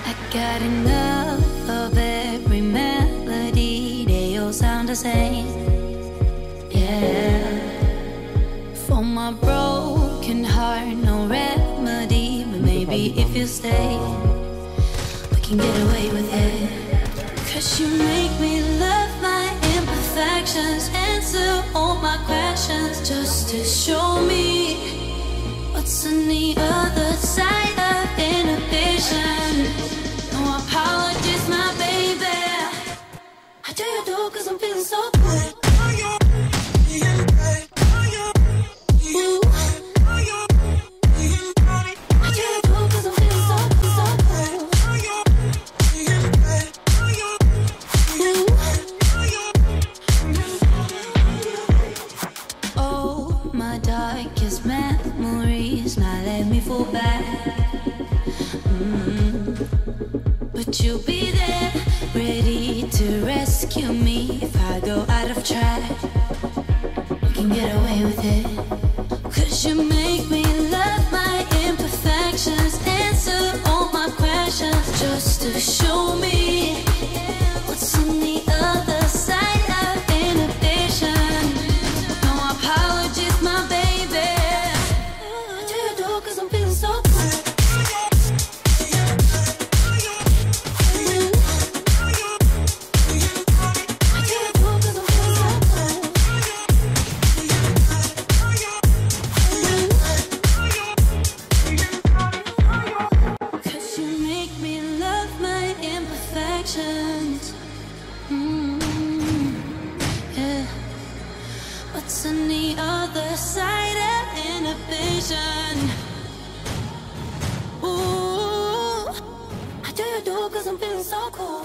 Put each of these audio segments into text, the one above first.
Got enough of every melody, they all sound the same. Yeah. For my broken heart, no remedy. But maybe if you stay, we can get away with it. 'Cause you make me love my imperfections, answer all my questions, just to show me what's on the other side of inhibition. No apologies, my baby. I do you do 'cause I'm feeling so good. Ooh. I do you do 'cause I'm feeling so good, so good. Ooh. Oh, my darkest memories, now let me fall back. But you'll be there, ready to rescue me if I go out of track. We can get away with it. 'Cause you make me love my imperfections, answer all my questions, just to show me what's on the other side of inhibition. No apologies, my baby. I do you do 'cause I'm feeling so good. Yeah. What's on the other side of inhibition? Ooh, I do you do 'cause I'm feeling so cool.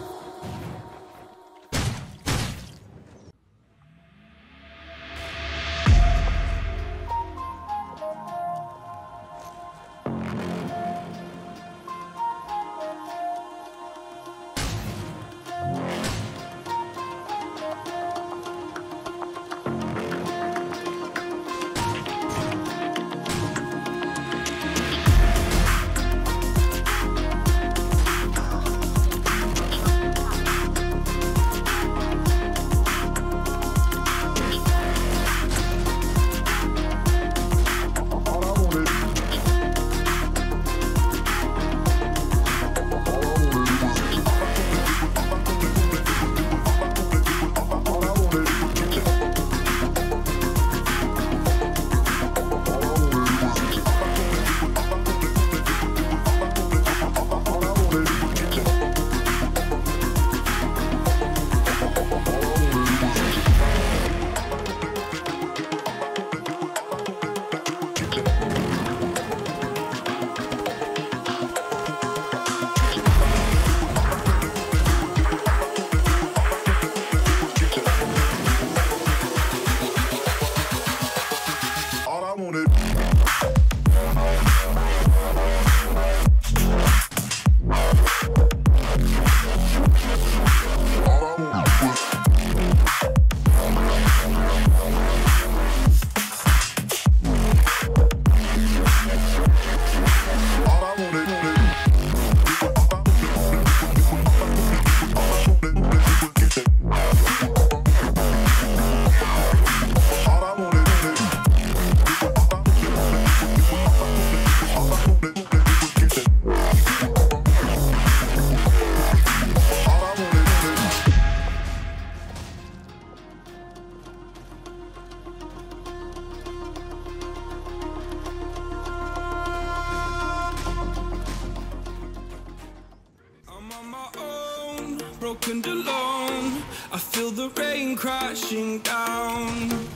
Broken alone, I feel the rain crashing down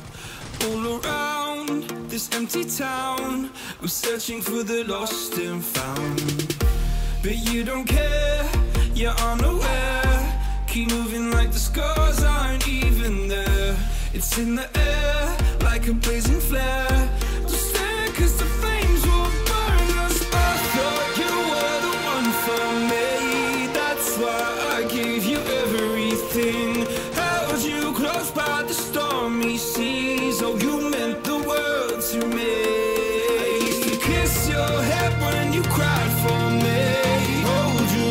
all around this empty town. I'm searching for the lost and found, but you don't care, you're unaware. Keep moving like the scars aren't even there. It's in the air like a blazing flare. Don't stare 'cause the flames will burn us. I thought you were the one for me, that's why I gave you everything. Held you close by the stormy seas. Oh, you meant the world to me. I used to kiss your head when you cried for me, hold you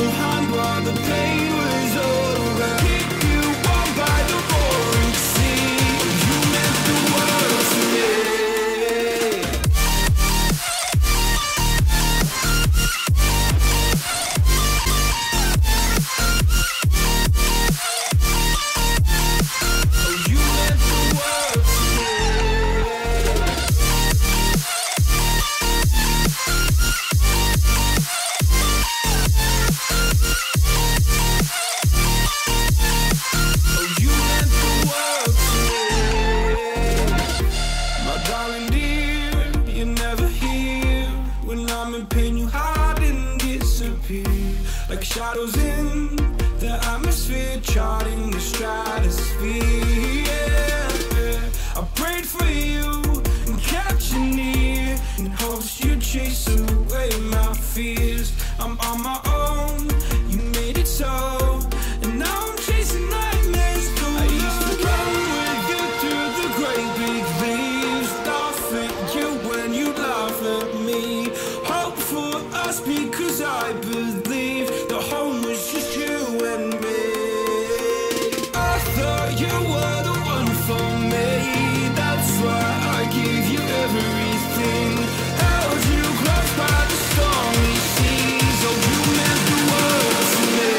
shadows in the atmosphere, charting the stratosphere. Yeah. I prayed for you and kept you near in hopes you'd chase away my fears. I'm on my own, you made it so, and now I'm chasing nightmares. I used to run with you through the great big leaves, laugh at you when you laugh at me. Hope for us because I believe the home was just you and me. I thought you were the one for me, that's why I gave you everything. Held you close by the stormy seas. Oh, you meant the world to me.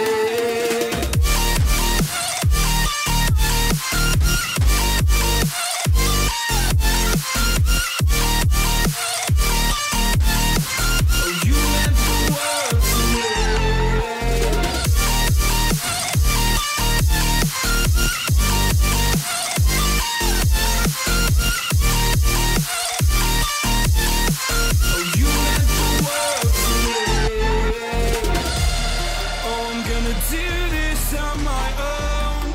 Oh, you meant the world to me. Oh, you meant the world to me. Oh, I'm gonna do this on my own.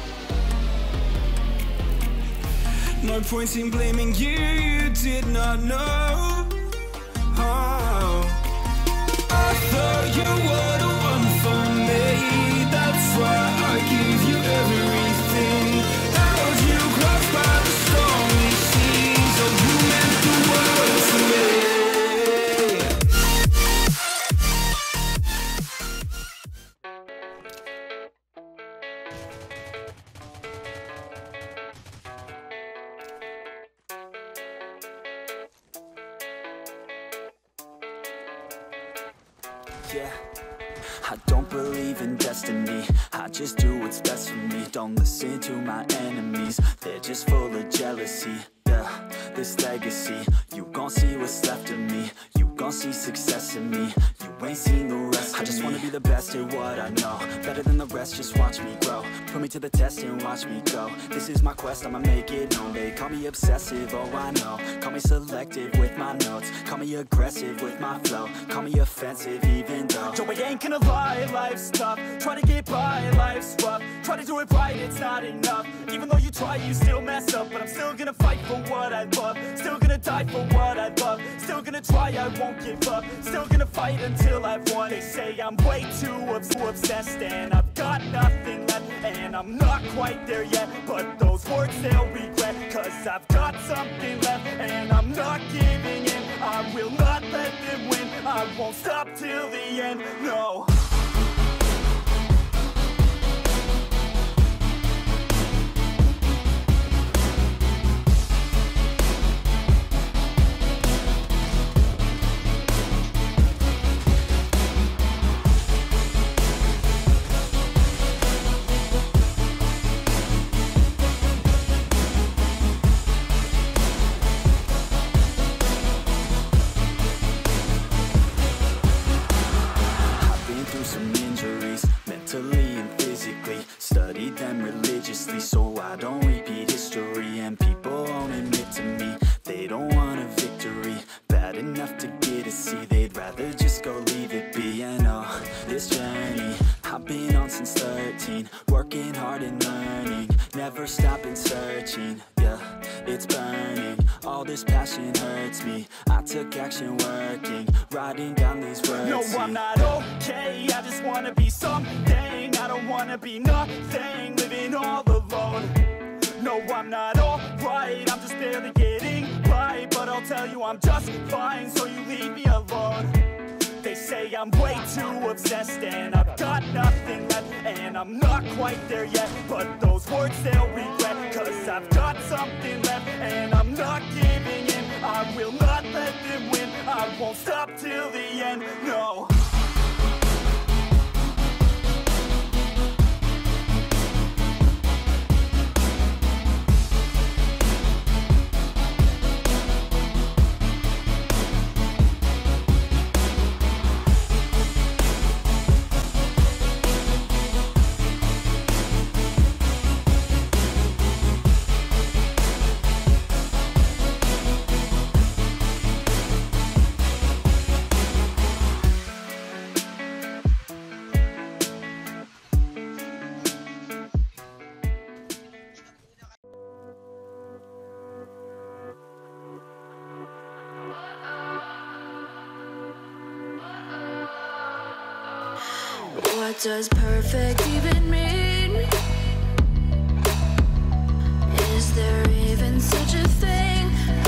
No point in blaming you, you did not know. Oh, I thought you were the one for me, that's why I gave you everything. Held you close by the stormy seas. Oh, you meant the world to me. Yeah, I don't believe in destiny, I just do what's best for me. Don't listen to my enemies, they're just full of jealousy. Yeah, this legacy, you gon' see what's left of me. You gon' see success in me, you ain't seen the rest of me. I just wanna be the best at what I know, better than the rest, just watch me grow. Put me to the test and watch me go. This is my quest, I'ma make it known. They call me obsessive, oh I know. Call me selective with my notes, call me aggressive with my flow. Call me offensive even though Joe, I ain't gonna lie, life's tough. Try to get by, life's rough. Try to do it right, it's not enough. Even though you try, you still mess up. But I'm still gonna fight for what I love, still gonna die for what I love, still gonna try, I won't give up, still gonna fight until I've won. They say I'm way too obsessed and I've got nothing left, and I'm not quite there yet, but those words they'll regret, cause I've got something left and I'm not giving in. I will not let them win, I won't stop till the end, no. Mentally and physically, studied them religiously so I don't repeat history. And people won't admit to me they don't want a victory bad enough to get a C, they'd rather just go leave it be. And oh, this journey I've been on since 13, working hard and learning, never stopping searching. Yeah, it's burning, all this passion hurts me. I took action working, writing down these words. No, I'm not okay, I just wanna be something. I don't wanna be nothing, living all alone. No, I'm not alright, I'm just barely getting by. But I'll tell you I'm just fine, so you leave me alone. They say I'm way too obsessed and I've got nothing left, and I'm not quite there yet, but those words they'll regret, cause I've got something left and I'm not giving in. I will not let them win, I won't stop till the end, no. does perfect even mean? Is there even such a thing?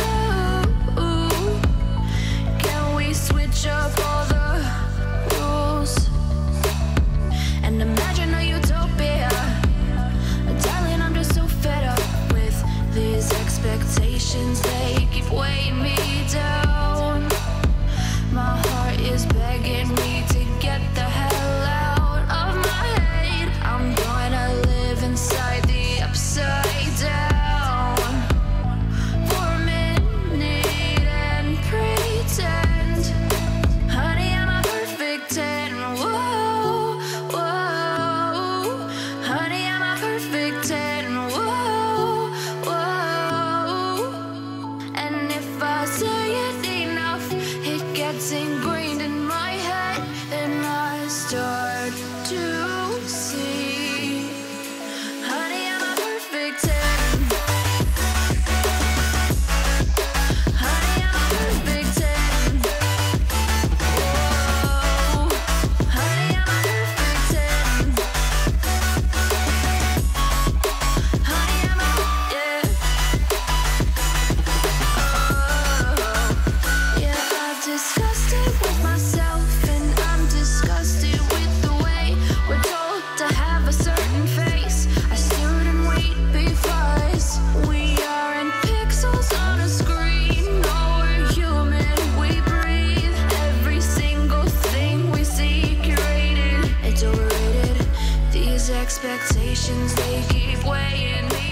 Ooh, can we switch up all the rules and imagine a utopia? Darling, I'm just so fed up with these expectations. They keep weighing me down. My heart is begging me to get the hell out of my head. I'm gonna live inside the upside down for a minute and pretend, honey, I'm a perfect 10. Whoa, whoa, honey, I'm a perfect 10. Whoa, whoa, and if I say it enough, it gets ingrained in my head, and I start to see, honey, I'm a perfect 10. Honey, I'm a perfect 10. Whoa, honey, I'm a perfect 10. Honey, I'm a, yeah. Yeah, I've discussed it with myself, and I'm disgusted with the way we're told to have a certain face, a certain weight, because we aren't pixels on a screen. No, we're human, we breathe. Every single thing we see curated, it's overrated. These expectations, they keep weighing me